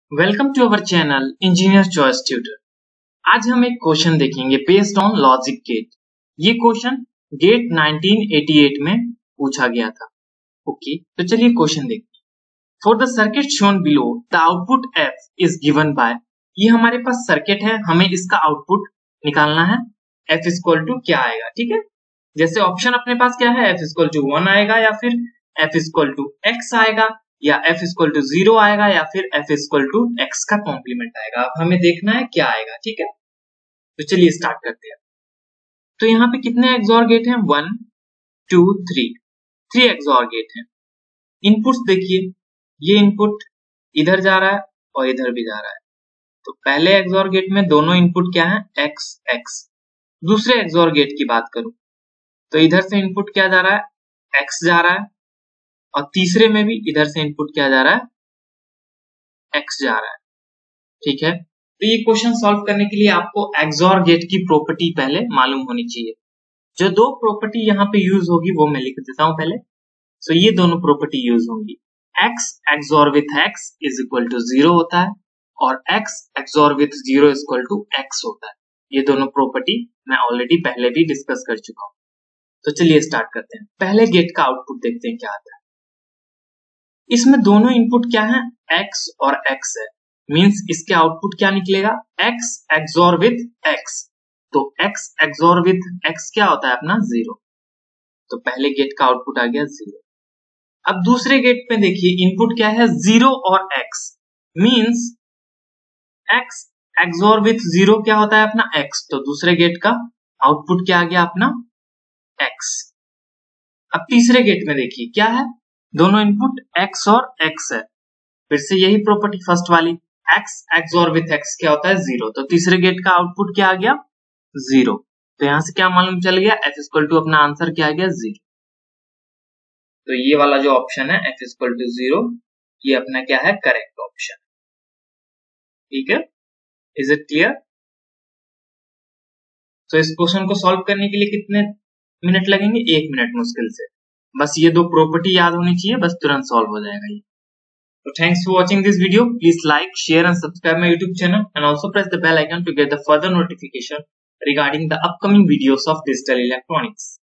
Welcome to our channel engineer choice tutor. आज हम एक क्वेश्चन देखेंगे बेस्ड ऑन लॉजिक गेट। ये क्वेश्चन गेट 1988 में पूछा गया था। ओके, तो चलिए क्वेश्चन देखते हैं। For the circuit shown below the output F is given by, ये हमारे पास सर्किट है, हमें इसका आउटपुट निकालना है। एफ इक्वल टू क्या आएगा, ठीक है। जैसे ऑप्शन अपने पास क्या है, एफ इक्वल टू 1 आएगा या फिर एफ इक्वल टू एक्स आएगा या एफ इक्वल टू 0 आएगा या फिर एफ इक्वल टू एक्स का कॉम्प्लीमेंट आएगा। अब हमें देखना है क्या आएगा, ठीक है। तो चलिए स्टार्ट करते हैं। तो यहाँ पे कितने एक्सॉर गेट हैं, 1 2 3 एक्सॉर गेट हैं। इनपुट्स देखिए, ये इनपुट इधर जा रहा है और इधर भी जा रहा है। तो पहले एक्सॉर गेट में दोनों इनपुट क्या है, एक्स एक्स। दूसरे एक्सॉर गेट की बात करूं तो इधर से इनपुट क्या जा रहा है, एक्स जा रहा है और तीसरे में भी इधर से इनपुट क्या जा रहा है, एक्स जा रहा है, ठीक है। तो ये क्वेश्चन सॉल्व करने के लिए आपको एक्सॉर गेट की प्रॉपर्टी पहले मालूम होनी चाहिए। जो दो प्रॉपर्टी यहाँ पे यूज होगी वो मैं लिख देता हूं पहले। सो ये दोनों प्रॉपर्टी यूज होंगी। X XOR with X is equal to 0 होता है और X XOR with 0 is equal to X होता है। ये दोनों प्रॉपर्टी मैं ऑलरेडी पहले भी डिस्कस कर चुका हूं। तो चलिए स्टार्ट करते हैं। पहले गेट का आउटपुट देखते हैं क्या आता है। इसमें दोनों इनपुट क्या है, एक्स और एक्स है, मींस इसके आउटपुट क्या निकलेगा, एक्स एक्सॉर विथ एक्स। तो एक्स एक्सॉर विथ एक्स क्या होता है अपना, 0। तो पहले गेट का आउटपुट आ गया 0। अब दूसरे गेट पे देखिए इनपुट क्या है, 0 और X, means X XOR with 0 क्या होता है अपना एक्स। तो दूसरे गेट का आउटपुट क्या आ गया अपना, एक्स। अब तीसरे गेट में देखिए क्या है, दोनों इनपुट एक्स और एक्स है, फिर से यही प्रॉपर्टी फर्स्ट वाली, एक्स एक्सॉर विथ एक्स क्या होता है, 0। तो तीसरे गेट का आउटपुट क्या आ गया, 0। तो यहां से क्या मालूम चल गया, एफ इक्वल टू अपना आंसर क्या आ गया, 0। तो ये वाला जो ऑप्शन है एफ इक्वल टू 0, ये अपना क्या है, करेक्ट ऑप्शन, ठीक है। Is it clear. तो इस क्वेश्चन को सॉल्व करने के लिए कितने मिनट लगेंगे, 1 मिनट मुश्किल से। बस ये दो प्रॉपर्टी याद होनी चाहिए, बस तुरंत सॉल्व हो जाएगा ये। So thanks for watching this video. Please like, share and subscribe my YouTube channel and also press the bell icon to get the further notification regarding the upcoming videos of digital electronics.